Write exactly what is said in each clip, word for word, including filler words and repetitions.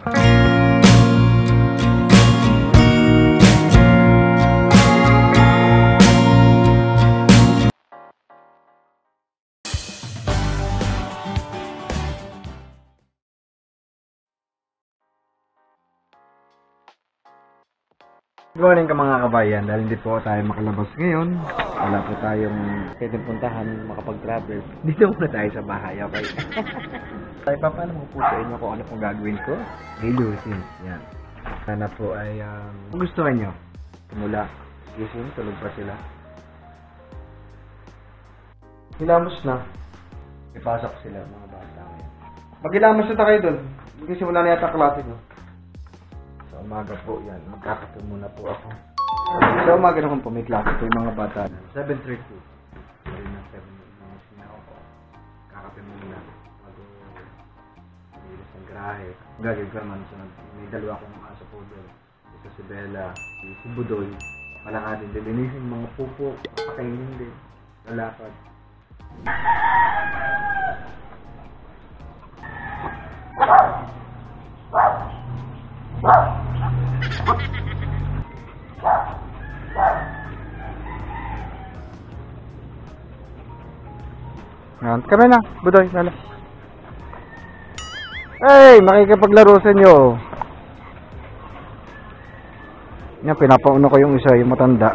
Good morning ka mga kabayan, dahil hindi po tayo makalabas ngayon, wala po tayong pwedeng puntahan, makapag-travel. Dito muna tayo sa bahay, okay? Ay, paano mo po sa inyo kung ano pong gagawin ko? Ilusin, yan. Sana po ay um, gustuhan nyo. Tumula, gising, tulog pa sila. Hilamos na. Ipasok sila mga bata ngayon. Mag-hilamos na kayo dun. Magsisimula na yata klase ko. Sa umaga po yan, magkakape muna po ako. Sa umaga naman po may klase po yung mga bata. seven thirty. Sorry na seven. Mga sinaw ko. Kakape muna. Mag-ilis ng grahe. Gagawin ko naman sunod. May dalawa akong aso po doon. Ito si Bella. Si Budoy. Malakatin din. Linisin mga pupo. Pakainin din. Lalakad. Yan, kami na, Budoy, lala. Hey, makikipaglaro sa inyo. Yan, pinapauna ko yung isa, yung matanda.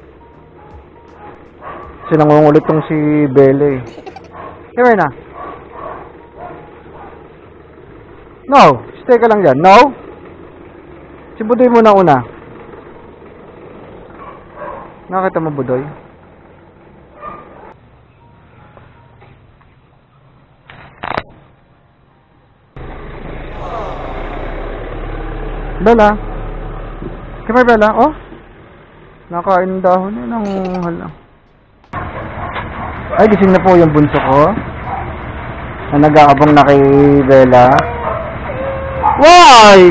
Kasi nangungulit tong si Belle. Kami na. No, stay ka lang dyan. No? Si Budoy muna una. Nakita mo, Budoy? Bella. Come here, Bella. Oh. Nakain ng dahon yun ang hala. Ay, gising na po yung bunso ko. Na nag-aabang na kay Bella. Why?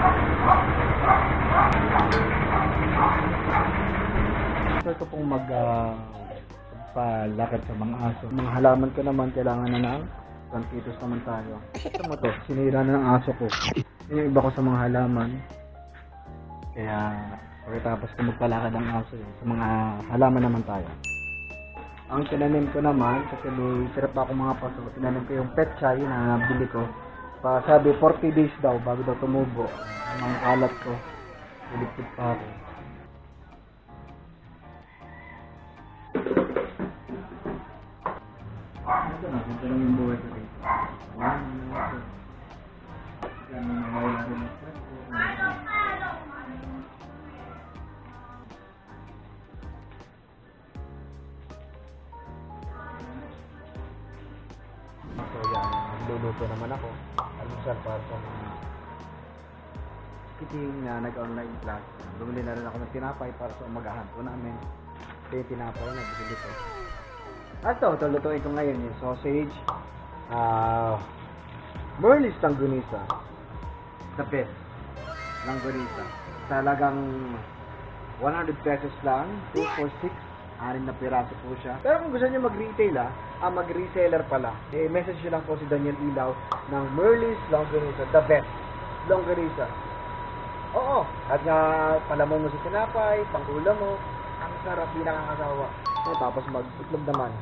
Gusto ko pong mag uh, palakad sa mga aso. Mga halaman ko naman kailangan na ng plantitos naman tayo. Ito mo to, sinira na ng aso ko. Yung iba ko sa mga halaman. Kaya pagkatapos ko magpalakad ng aso yun, sa mga halaman naman tayo. Ang tinanim ko naman, kasi may sirap ako mga paso, tinanim ko yung petchay na nabili ko. Pa, sabi forty days daw bago daw tumubo. Ang mga kalat ko, ulit-ulit pa ako. Ito na, ito lang yung buhay ko dito. Yan ang nawala rin ng stress ko. So yan, nagluluto naman ako. Almusal para sa mga kiting na nag-online class. Bumili na rin ako ng tinapay para sa umagahan po namin. Ito yung tinapay na bumili ko. At ito, ito lutuin ko ngayon yung sausage. Ah... Uh, Merlis Langganisa. The best. Langganisa. Talagang one hundred pesos lang. two for six. Anin na piraso po siya. Pero kung gusto nyo mag-retail ah, ah mag-reseller pala, eh, message nyo lang po si Daniel Ilaw ng Merlis Langganisa. The best. Langganisa. Oo. At nga, palamon mo sa tinapay, pangkulam mo. Ang sarap, di nakakasawa. Eh, tapos mag-itlog naman.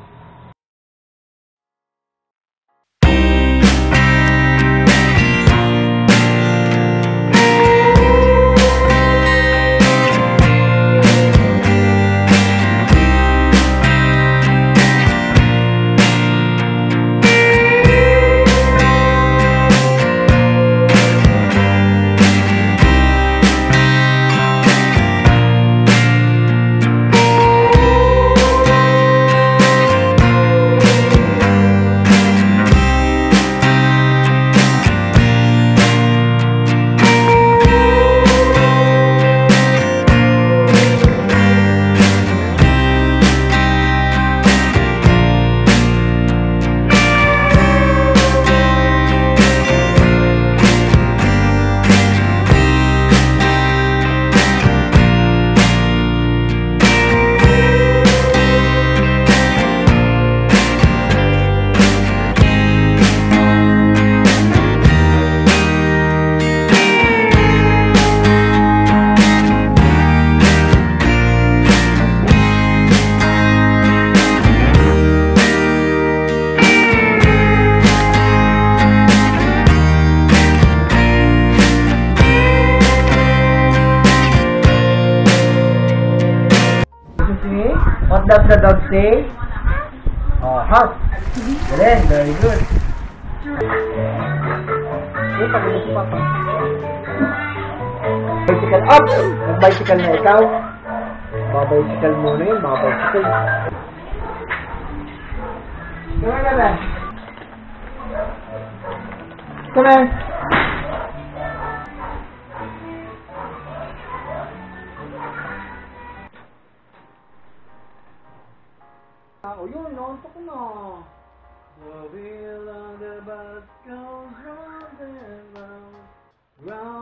does the dog say? Oh, house. Galing, very good. Eh, pagod si Papa. Bicycle up! Nag-bicycle na ikaw. Babicycle muna yun, babicycle. Come on, come on. Come on. Oh, yun, nauntok na. The wheel on the bus goes round and round, round.